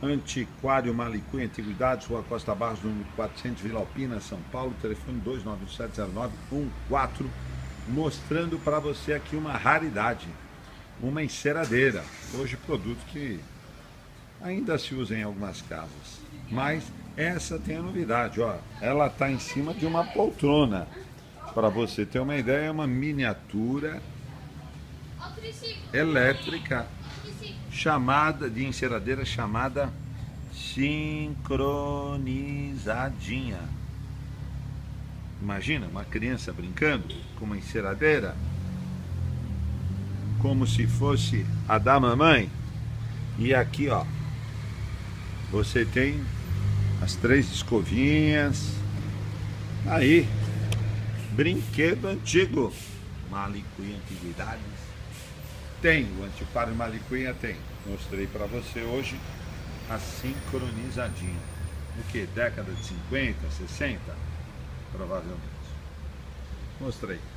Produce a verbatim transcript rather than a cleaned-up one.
Antiquário Malicuia Antiguidades, Rua Costa Barros, número quatrocentos, Vila Alpina, São Paulo, telefone dois nove sete zero nove um quatro, mostrando para você aqui uma raridade, uma enceradeira, hoje produto que ainda se usa em algumas casas, mas essa tem a novidade, ó, ela está em cima de uma poltrona, para você ter uma ideia, é uma miniatura elétrica chamada de enceradeira chamada sincronizadinha. Imagina uma criança brincando com uma enceradeira como se fosse a da mamãe. E aqui, ó, você tem as três escovinhas. Aí, brinquedo antigo. Malicuia Antiguidades. Tem, o Antiquário Malicuia tem. Mostrei para você hoje a sincronizadinha. O que? Década de cinquenta, sessenta? Provavelmente. Mostrei.